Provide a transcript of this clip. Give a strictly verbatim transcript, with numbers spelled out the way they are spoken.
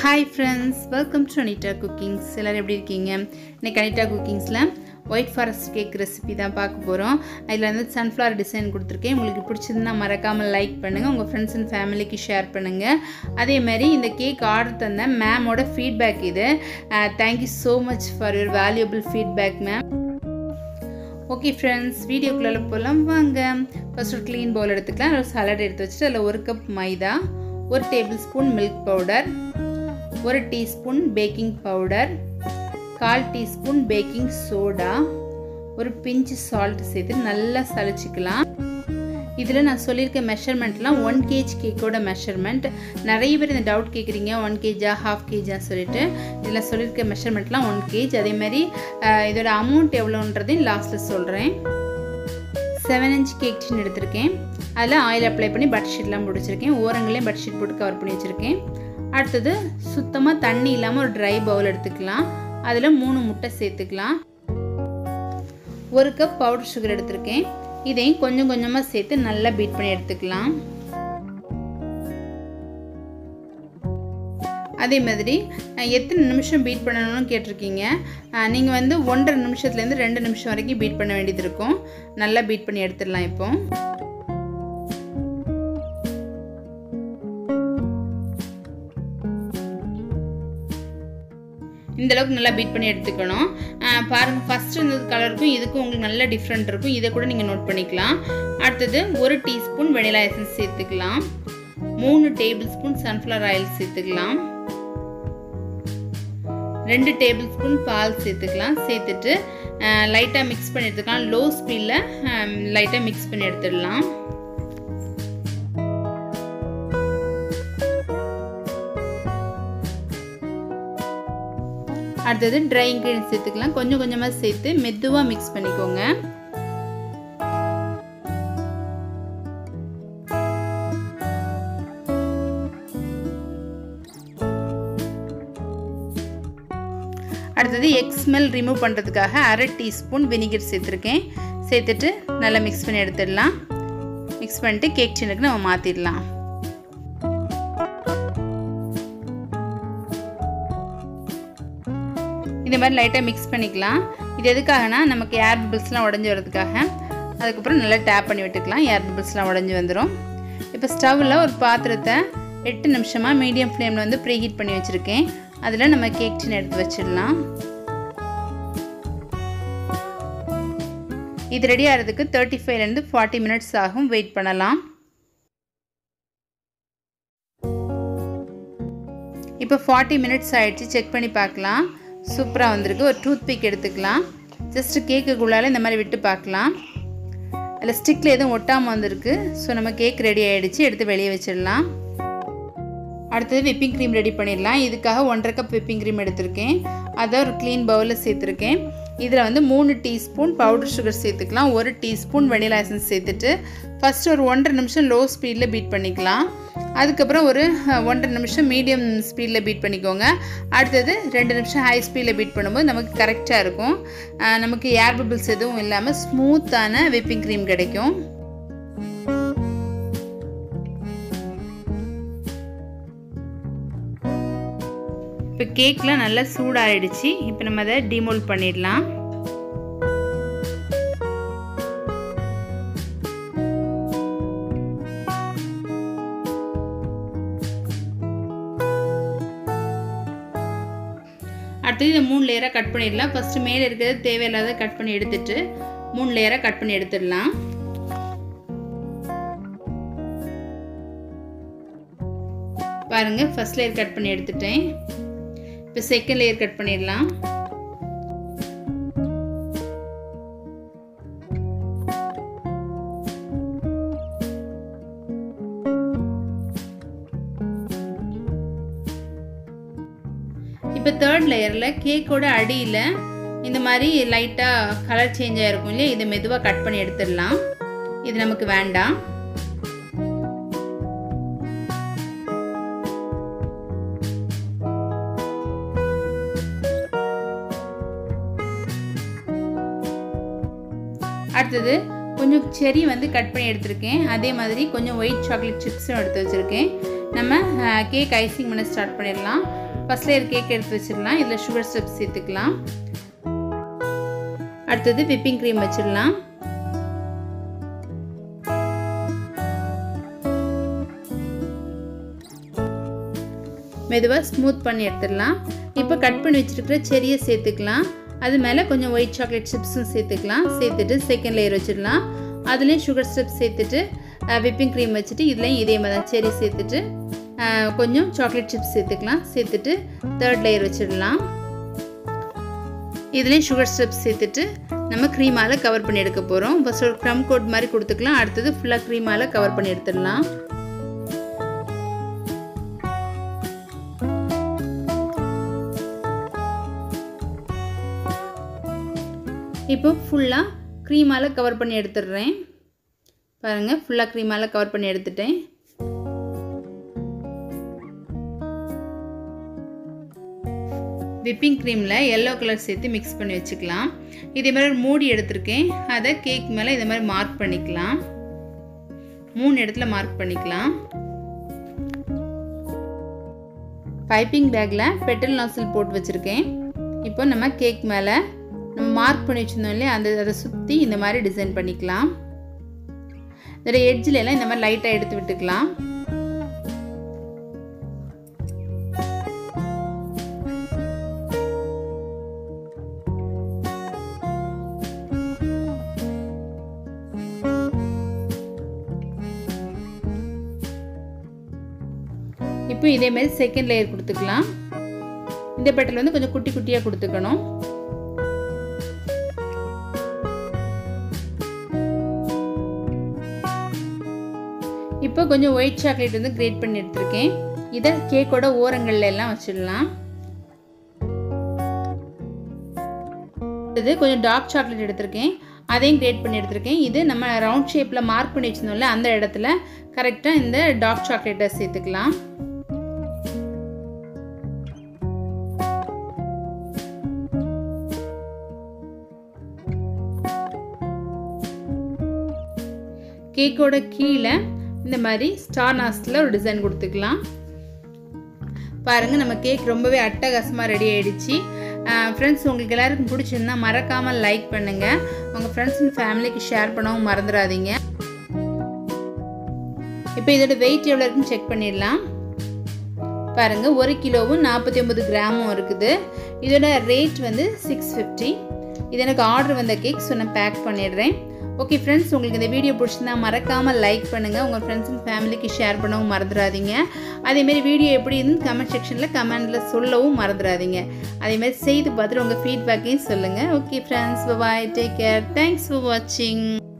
Hi friends, welcome to Anita Cookings. எல்லாரும் எப்படி இருக்கீங்க? இன்னைக்கு Anita Cookingsல white forest cake recipe தான் பார்க்க போறோம். அதுல வந்து sunflower design கொடுத்திருக்கேன். உங்களுக்கு பிடிச்சதுன்னா மறக்காம லைக் பண்ணுங்க. உங்க friends and familyக்கு ஷேர் பண்ணுங்க. அதே மாதிரி இந்த கேக் ஆர்டர் தந்த மேமோட ஃபீட்பேக் இது. Thank you so much for your valuable feedback ma'am. Okay friends, வீடியோக்குள்ள போலாம் வாங்க. First ஒரு clean bowl எடுத்துக்கலாம். ஒரு salad எடுத்து வச்சிட்டு அதுல ஒரு கப் மைதா, ஒரு tablespoon milk powder, ஒரு teaspoon baking powder, கால் teaspoon baking soda, ஒரு pinch salt சேர்த்து நல்லா சலிச்சுக்கலாம். இதில் நான் சொல்லியிருக்க மெஷர்மெண்ட்லாம் ஒன் கேஜ் கேக்கோட மெஷர்மெண்ட். நிறைய பேர் இந்த டவுட் கேட்குறீங்க ஒன் கேஜா ஹாஃப் கேஜா சொல்லிட்டு. இதில் சொல்லியிருக்க மெஷர்மெண்ட்லாம் ஒன் கேஜ். அதே மாதிரி இதோட அமௌண்ட் எவ்வளோன்றதையும் லாஸ்ட்டில் சொல்கிறேன். செவன் இன்ச் கேக் டின் எடுத்திருக்கேன். அதில் ஆயில் அப்ளை பண்ணி பட்ஷீட்லாம் பிடிச்சிருக்கேன். ஓரங்களையும் பட்ஷீட் போட்டு கவர் பண்ணி வச்சுருக்கேன். அடுத்தது சுத்தமாக தண்ணி இல்லாமல் ஒரு ட்ரை பவுல் எடுத்துக்கலாம். அதில் மூணு முட்டை சேர்த்துக்கலாம். ஒரு கப் பவுடர் சுகர் எடுத்திருக்கேன். இதையும் கொஞ்சம் கொஞ்சமாக சேர்த்து நல்லா பீட் பண்ணி எடுத்துக்கலாம். அதே மாதிரி எத்தனை நிமிஷம் பீட் பண்ணணும்னு கேட்டிருக்கீங்க. நீங்கள் வந்து ஒன்றரை நிமிஷத்துலேருந்து ரெண்டு நிமிஷம் வரைக்கும் பீட் பண்ண வேண்டியது இருக்கும். நல்லா பீட் பண்ணி எடுத்துடலாம். இப்போ இந்த அளவுக்கு நல்லா பீட் பண்ணி எடுத்துக்கணும். பாருங்கள், ஃபஸ்ட்டு இருந்தது கலருக்கும் இதுக்கும் உங்களுக்கு நல்ல டிஃப்ரெண்ட் இருக்கும். இதை கூட நீங்கள் நோட் பண்ணிக்கலாம். அடுத்தது ஒரு டீஸ்பூன் வெனிலா எசன்ஸ் சேர்த்துக்கலாம். மூணு டேபிள் ஸ்பூன் சன்ஃப்ளவர் ஆயில் சேர்த்துக்கலாம். ரெண்டு டேபிள் ஸ்பூன் பால் சேர்த்துக்கலாம். சேர்த்துட்டு லைட்டாக மிக்ஸ் பண்ணி எடுத்துக்கலாம். லோ ஸ்பீடில் லைட்டாக மிக்ஸ் பண்ணி எடுத்துடலாம். அடுத்தது ட்ரை இன்க்ரீடியன்ஸ் சேர்த்துக்கலாம். கொஞ்சம் கொஞ்சமாக சேர்த்து மெதுவாக மிக்ஸ் பண்ணிக்கோங்க. அடுத்தது எக் ஸ்மெல் ரிமூவ் பண்ணுறதுக்காக அரை டீஸ்பூன் வினிகர் சேர்த்துருக்கேன். சேர்த்துட்டு நல்லா மிக்ஸ் பண்ணி எடுத்துடலாம். மிக்ஸ் பண்ணிட்டு கேக் டின்னுக்கு நம்ம மாற்றிடலாம். இந்த மாதிரி லைட்டாக மிக்ஸ் பண்ணிக்கலாம். இது எதுக்காகனா நமக்கு ஏர் பபிள்ஸ்லாம் உடஞ்சி வரதுக்காக. அதுக்கப்புறம் நல்லா டேப் பண்ணி விட்டுக்கலாம். ஏர் பபிள்ஸ்லாம் உடஞ்சி வந்துடும். இப்போ ஸ்டவ்வில் ஒரு பாத்திரத்தை எட்டு நிமிஷமாக மீடியம் ஃப்ளேமில் வந்து ப்ரீ ஹீட் பண்ணி வச்சுருக்கேன். அதில் நம்ம கேக் டின் எடுத்து வச்சிடலாம். இது ரெடி ஆகிறதுக்கு தேர்ட்டி ஃபைவ்லேருந்து ஃபார்ட்டி மினிட்ஸ் ஆகும். வெயிட் பண்ணலாம். இப்போ ஃபார்ட்டி மினிட்ஸ் ஆகிடுச்சு. செக் பண்ணி பார்க்கலாம். சூப்பராக வந்திருக்கு. ஒரு டூத் பிக் எடுத்துக்கலாம். ஜஸ்ட்டு கேக்குக்குள்ளால இந்த மாதிரி விட்டு பார்க்கலாம். அதில் ஸ்டிக்கில் எதுவும் ஒட்டாமல் வந்திருக்கு. ஸோ நம்ம கேக் ரெடி ஆகிடுச்சு. எடுத்து வெளியே வச்சிடலாம். அடுத்தது விப்பிங் க்ரீம் ரெடி பண்ணிடலாம். இதுக்காக ஒன்றரை கப் விப்பிங் க்ரீம் எடுத்திருக்கேன். அதை ஒரு க்ளீன் பவுலில் சேர்த்துருக்கேன். இதில் வந்து மூணு டீஸ்பூன் பவுடர் சுகர் சேர்த்துக்கலாம். ஒரு டீஸ்பூன் வெனிலா எசன்ஸ் சேர்த்துட்டு ஃபஸ்ட்டு ஒரு ஒன்றரை நிமிஷம் லோ ஸ்பீடில் பீட் பண்ணிக்கலாம். அதுக்கப்புறம் ஒரு ஒன்றரை நிமிஷம் மீடியம் ஸ்பீடில் பீட் பண்ணிக்கோங்க. அடுத்தது ரெண்டு நிமிஷம் ஹை ஸ்பீடில் பீட் பண்ணும்போது நமக்கு கரெக்டாக இருக்கும். நமக்கு ஏர் பபிள்ஸ் எதுவும் இல்லாமல் ஸ்மூத்தான விப்பிங் க்ரீம் கிடைக்கும். இப்போ கேக்லாம் நல்லா சூடாகிடுச்சு. இப்போ நம்ம அதை டிமோல்ட் பண்ணிடலாம். அடுத்தது இதை மூணு லேயராக கட் பண்ணிடலாம். ஃபஸ்ட்டு மேலே இருக்கிறது தேவையில்லாத கட் பண்ணி எடுத்துட்டு மூணு லேயராக கட் பண்ணி எடுத்துடலாம். பாருங்கள், ஃபஸ்ட் லேயர் கட் பண்ணி எடுத்துட்டேன். இப்போ செகண்ட் லேயர் கட் பண்ணிடலாம். இப்போ தேர்ட் லேயரில் கேக்கோட அடியில் இந்த மாதிரி லைட்டாக கலர் சேஞ்ச் ஆகிருக்கும் இல்லையா, இதை மெதுவாக கட் பண்ணி எடுத்துடலாம். இது நமக்கு வேண்டாம். அடுத்தது கொஞ்சம் செரி வந்து கட் பண்ணி எடுத்துருக்கேன். அதே மாதிரி கொஞ்சம் ஒயிட் சாக்லேட் சிப்ஸும் எடுத்து வச்சுருக்கேன். நம்ம கேக் ஐசிங் பண்ண ஸ்டார்ட் பண்ணிடலாம். ஃபர்ஸ்ட் லேயர் கேக் எடுத்து வச்சிடலாம். இதில் சுகர் ஸ்டெப்ஸ் சேர்த்துக்கலாம். அடுத்தது விப்பிங் க்ரீம் வச்சிடலாம். மெதுவாக ஸ்மூத் பண்ணி எடுத்துடலாம். இப்போ கட் பண்ணி வச்சுருக்கிற செரியை சேர்த்துக்கலாம். அது மேலே கொஞ்சம் ஒயிட் சாக்லேட் சிப்ஸும் சேர்த்துக்கலாம். சேர்த்துட்டு செகண்ட் லேயர் வச்சிடலாம். அதுலேயும் சுகர் ஸ்டெப்ஸ் சேர்த்துட்டு விப்பிங் க்ரீம் வச்சுட்டு இதுலேயும் இதே மாதிரி தான் செரி சேர்த்துட்டு கொஞ்சம் சாக்லேட் சிப்ஸ் சேர்த்துக்கலாம். சேர்த்துட்டு தேர்ட் லேயர் வச்சிடலாம். இதுலேயும் சுகர் ஸ்டெப்ஸ் சேர்த்துட்டு நம்ம க்ரீமால் கவர் பண்ணி எடுக்க போகிறோம். ஃபஸ்ட் ஒரு க்ரம் கோட் மாதிரி கொடுத்துக்கலாம். அடுத்தது ஃபுல்லாக க்ரீமால் கவர் பண்ணி எடுத்துடலாம். இப்போ ஃபுல்லாக க்ரீமால் கவர் பண்ணி எடுத்துடுறேன். பாருங்கள், ஃபுல்லாக க்ரீமால் கவர் பண்ணி எடுத்துட்டேன். விப்பிங் க்ரீமில் எல்லோ கலர் சேர்த்து மிக்ஸ் பண்ணி வச்சுக்கலாம். இதே மாதிரி மூடி எடுத்திருக்கேன். அதை கேக் மேலே இதே மாதிரி மார்க் பண்ணிக்கலாம். மூணு இடத்துல மார்க் பண்ணிக்கலாம். பைப்பிங் பேக்கில் பெட்டல் நாசில் போட்டு வச்சுருக்கேன். இப்போ நம்ம கேக் மேலே நம்ம மார்க் பண்ணி வச்சுருந்தோம் இல்லையா, அந்த அதை சுற்றி இந்த மாதிரி டிசைன் பண்ணிக்கலாம். இதோட எட்ஜில் எல்லாம் இந்த மாதிரி லைட்டாக எடுத்து விட்டுக்கலாம். இப்போ இதே மாதிரி செகண்ட் லேயர் கொடுத்துக்கலாம். இந்த பெட்டல் வந்து கொஞ்சம் குட்டி குட்டியாக கொடுத்துக்கணும். இப்போ கொஞ்சம் ஒயிட் சாக்லேட் வந்து கிரேட் பண்ணி எடுத்துருக்கேன். இதை கேக்கோட ஓரங்கள்ல எல்லாம் வச்சிடலாம். இது கொஞ்சம் டார்க் சாக்லேட் எடுத்திருக்கேன். அதையும் கிரேட் பண்ணி எடுத்திருக்கேன். இது நம்ம ரவுண்ட் ஷேப்பில் மார்க் பண்ணி வச்சிருந்தோம்ல, அந்த இடத்துல கரெக்டாக இந்த டார்க் சாக்லேட்டை சேர்த்துக்கலாம். கேக்கோட கீழே இந்த மாதிரி ஸ்டார் நாஸ்டில் ஒரு டிசைன் கொடுத்துக்கலாம். பாருங்கள், நம்ம கேக் ரொம்பவே அட்டகாசமாக ரெடி ஆகிடுச்சு. ஃப்ரெண்ட்ஸ், உங்களுக்கு எல்லாருக்கும் பிடிச்சிருந்தா மறக்காமல் லைக் பண்ணுங்கள். உங்கள் ஃப்ரெண்ட்ஸ் அண்ட் ஃபேமிலிக்கு ஷேர் பண்ணவும் மறந்துடாதீங்க. இப்போ இதோட வெயிட் எவ்வளோ இருக்குன்னு செக் பண்ணிடலாம். பாருங்கள், ஒரு கிலோவும் நாற்பத்தி ஒம்பது கிராமும் இருக்குது. இதோட ரேட் வந்து சிக்ஸ் ஃபிஃப்டி. இது எனக்கு ஆர்டர் வந்த கேக், ஸோ நான் பேக் பண்ணிடுறேன். ஓகே ஃப்ரெண்ட்ஸ், உங்களுக்கு இந்த வீடியோ பிடிச்சிருந்தா மறக்காமல் லைக் பண்ணுங்கள். உங்கள் ஃப்ரெண்ட்ஸ் அண்ட் ஃபேமிலிக்கு ஷேர் பண்ணவும் மறந்துடாதீங்க. அதேமாரி வீடியோ எப்படி இருந்து கமெண்ட் செக்ஷனில் கமெண்டில் சொல்லவும் மறந்துடாதீங்க. அதேமாதிரி செய்து பார்த்துட்டு உங்கள் ஃபீட்பேக்கையும் சொல்லுங்கள். Okay friends, bye, take care, thanks for வாட்சிங்.